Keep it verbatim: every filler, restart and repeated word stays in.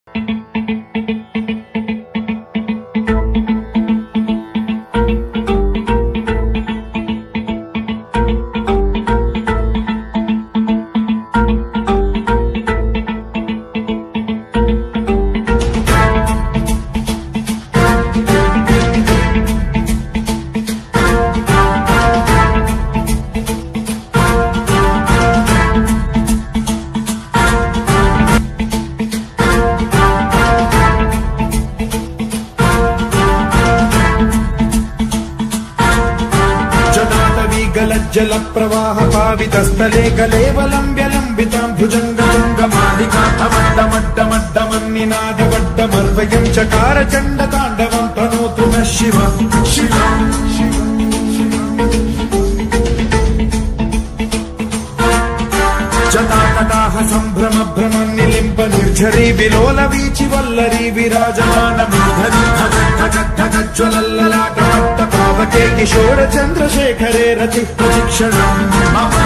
जल प्रवाह पावित स्थले कलेवलंब्य लंबितां भुजंगमड्डमड्डमड्डमन्निनादवड्डमर्वयं चकार चंड तांडवं तनोतु नः शिव शिव जटाकटाह संभ्रम भ्रमं निलिम्प निर्झरी विलोल वीचि वल्लरी विराजमान मेधरी ज्वलल्ललाट पावके किशोर चंद्रशेखरे रति प्रशिक्षणं मम